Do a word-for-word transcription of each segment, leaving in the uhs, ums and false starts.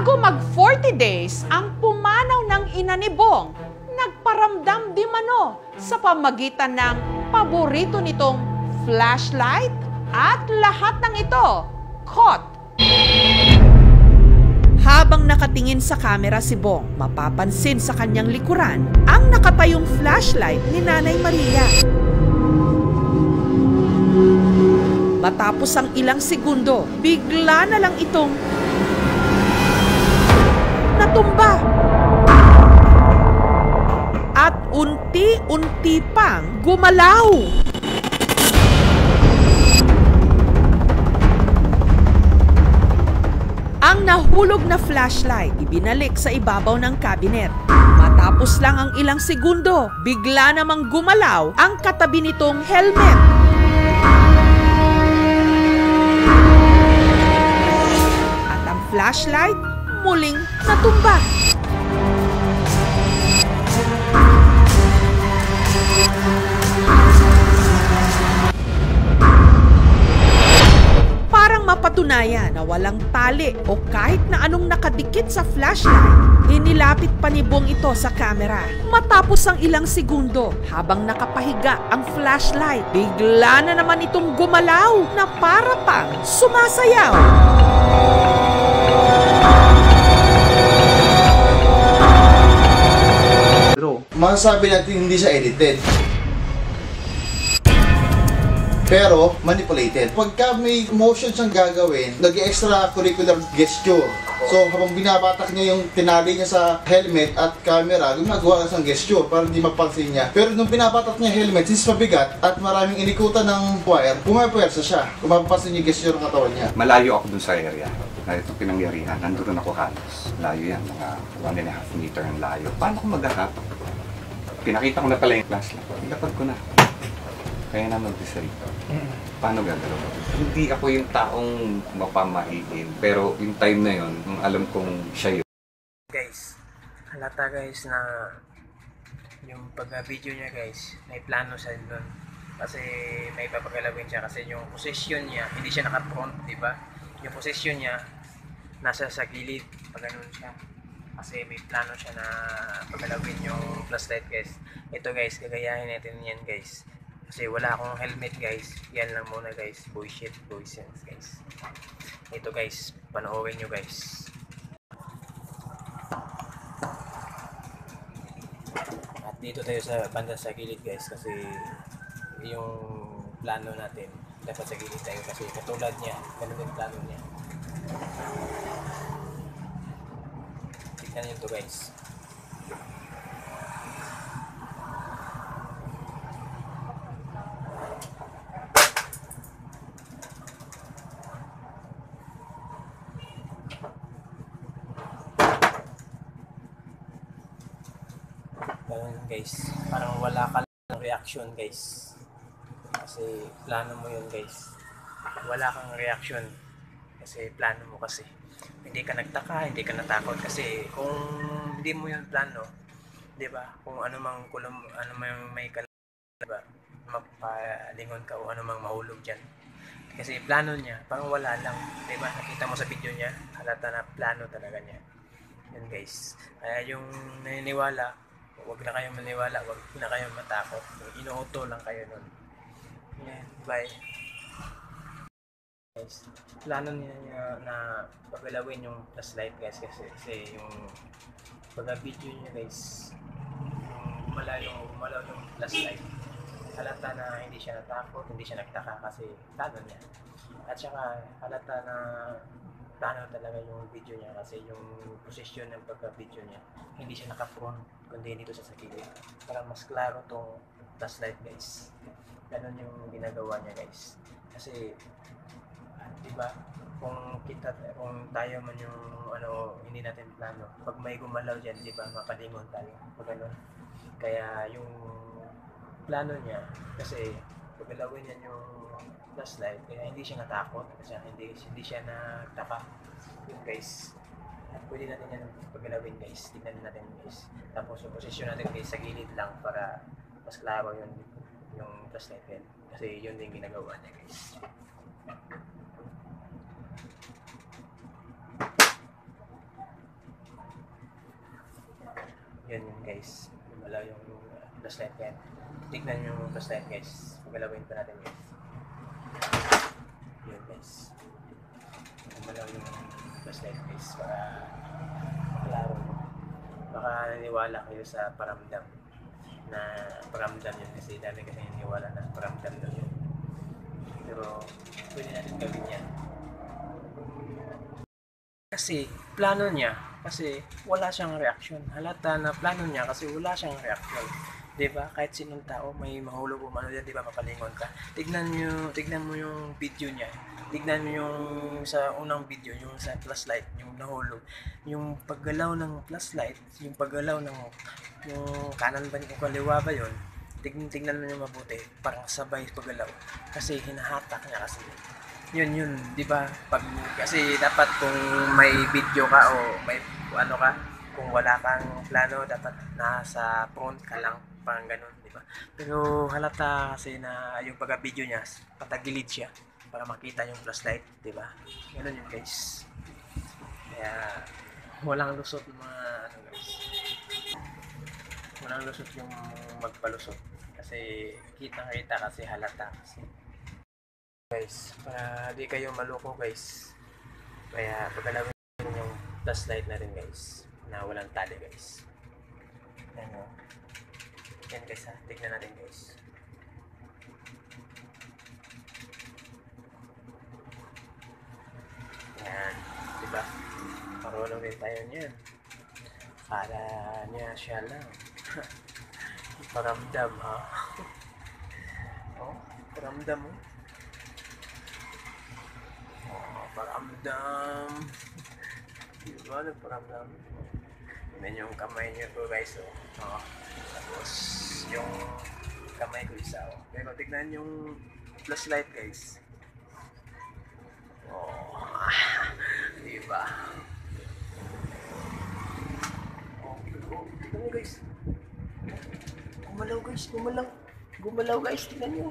Bago mag forty days, ang pumanaw ng ina ni Bong, nagparamdam di mano sa pamagitan ng paborito nitong flashlight at lahat ng ito, caught. Habang nakatingin sa kamera si Bong, mapapansin sa kanyang likuran ang nakatayong flashlight ni Nanay Maria. Matapos ang ilang segundo, bigla na lang itong natumba. At unti-unti pang gumalaw. Ang nahulog na flashlight ibinalik sa ibabaw ng cabinet. Matapos lang ang ilang segundo, bigla namang gumalaw ang katabi nitong helmet. At ang flashlight muling natumba. Parang mapatunayan na walang tali o kahit na anong nakadikit sa flashlight, inilapit pa ni Bong ito sa camera. Matapos ang ilang segundo, habang nakapahiga ang flashlight, bigla na naman itong gumalaw na para pang sumasayaw. Masasabi natin hindi siya edited, pero manipulated. Pagka may motion siyang gagawin, nag-extracurricular gesture. So habang binabatak niya yung tinali niya sa helmet at camera, gumagawa ka ng gesture para hindi mapansin niya. Pero nung binabatak niya helmet, since mabigat at maraming inikutan ng wire, pumapuwersa siya. Kung mapapansin niyo yung gesture ng katawan niya. Malayo ako dun sa area na itong pinangyarihan. Nandun ako halos. Layo yan, mga one and a half meter ang layo. Paano ko mag-ahap? Pinakita ko na pala yung flashlight. Ilapad ko na. Kaya na mag-decide. Paano gagalaw? Hindi ako yung taong mapamahiin. Pero yung time na yun, alam kong siya yun. Guys, halata guys na yung pag-video niya guys, may plano siya doon. Kasi may papagalawin siya. Kasi yung position niya, hindi siya naka-front, di ba? Yung position niya, nasa sa gilid. Pag ganun siya. Kasi may plano siya na pagalawin yung flashlight guys. Ito guys, gagayahin natin yan guys. Kasi wala akong helmet guys. Yan lang muna guys. Bullshit, boy sense guys. Ito guys, panoorin nyo guys. At dito tayo sa banda sa gilid guys. Kasi yung plano natin, dapat sa gilid tayo. Kasi katulad niya, ganun yung plano niya. Tignan nyo ito guys. Ganun guys. Parang wala ka lang reaction guys. Kasi plano mo yun guys. Wala kang reaction. Kasi plano mo kasi. Hindi ka nagtaka, hindi ka natakot kasi kung hindi mo yung plano, 'di ba? Kung ano mang kulong, ano mang may kal, 'di ba? Mapalingon ka o ano mang mahulog diyan. Kasi plano niya, parang wala lang, 'di ba? Nakita mo sa video niya, halata na plano talaga niya. Yan guys. Kaya yung naniniwala, huwag na kayong maniwala, huwag na kayong matakot. Inuuto lang kayo nun. Yan, bye. Guys, plano niya, niya na pagalawin yung flashlight guys kasi, kasi yung pag-video niya guys, yung umalaw yung, umalaw yung flashlight, halata na hindi siya natakot, hindi siya nagtaka kasi plano niya. At saka halata na plano talaga yung video niya kasi yung posisyon ng pagka-video niya, hindi siya naka-front kundi dito sa sakilid para mas klaro tong flashlight guys. Ganun yung ginagawa niya guys. Kasi diba, kung kita, kung tayo man yung ano, hindi natin plano, pag may gumalaw dyan, diba, makalingon tayo, pag ano. Kaya yung plano niya, kasi pagalawin niya yung flashlight, kaya hindi siya natakot, kasi hindi, hindi siya nagtaka. Yun guys, pwede natin yan pagalawin guys, tignan natin guys. Tapos yung posisyon natin guys, sa gilid lang para mas klaro yun, yung flashlight yan. Kasi yun din ginagawa niya guys. Yan yun guys. Gumalaw yung uh, flashlight yan. Tignan nyo yung flashlight guys. Pagalawin pa natin guys. Yun guys. Gumalaw yung flashlight guys para maklaro. Baka naniwala kayo sa paramdam na paramdam yun kasi dami kasi naniwala na paramdam daw yun. Pero pwede natin gawin yan. Kasi plano niya, kasi wala siyang reaksyon. Halata na plano niya kasi wala siyang reaksyon. 'Di ba? Kahit sinong tao may mahulog o ano yan, 'di ba, mapalingon ka. Tignan niyo, tignan mo yung video niya. Tignan mo yung sa unang video, yung sa flashlight, yung nahulog. Yung paggalaw ng flashlight, yung paggalaw ng yung kanan ba o kaliwa ba 'yon? Tignan tignan mo yung mabuti, parang sabay paggalaw. Kasi hinahatak niya kasi. Yun yun, 'di ba? Pag kasi dapat kung may video ka o may ano ka, kung wala kang plano, dapat nasa front ka lang, parang ganun, 'di ba? Pero halata kasi na yung pagka-video niya, patagilid siya para makita yung flashlight, 'di ba? Ganun yun, guys. Kaya walang lusot yung mga ano, guys. Walang lusot yung magpalusot kasi kita-kita kasi halata kasi. Guys, para di kayo maloko guys, kaya pagkalawin yung flashlight na rin guys na walang tali guys. Yan o, yan guys ha, tignan natin guys. Yan, diba, marunong din tayo niyan. Para niya siya lang. Paramdam ha. Oh, paramdam mo. Paramdam. Diba, nagparamdam. Tignan yung kamay niyo po guys, oh. Oh. Tapos yung kamay ko isa, oh. Pero tignan yung flashlight guys. Oh. Diba? Oh, oh. Tignan nyo guys. Gumalaw guys, gumalaw. Gumalaw guys, tignan nyo.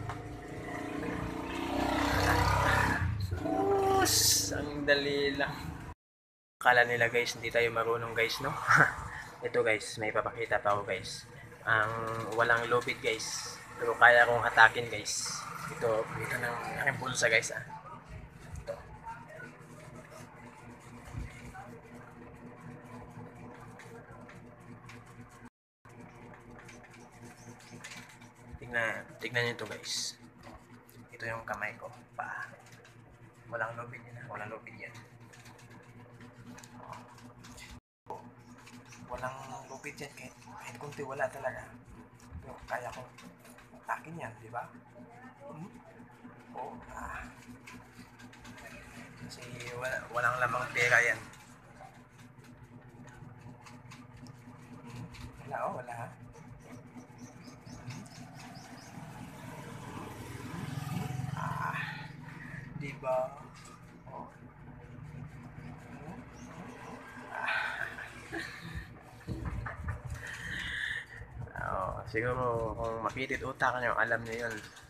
Ang dali lang. Akala nila guys hindi tayo marunong guys, no? Ito guys, may papakita pa ako guys. Ang walang lubid guys, pero kaya kong hatakin guys. Ito, ito ng aking bulsa guys, ah. Ito. Tignan, tignan nyo ito guys. Ito yung kamay ko, pa. Walang lubid yan, walang lubid yan. Walang lubid yan, kahit, kahit kunti wala talaga. Pero kaya kong akin yan, di ba? Hmm? Oh, ah. Kasi wala, walang lamang pera yan. Wala, oh, wala ha. Diba? Oh. Ah. Oh, siguro kung makitid utak nyo, alam nyo yun.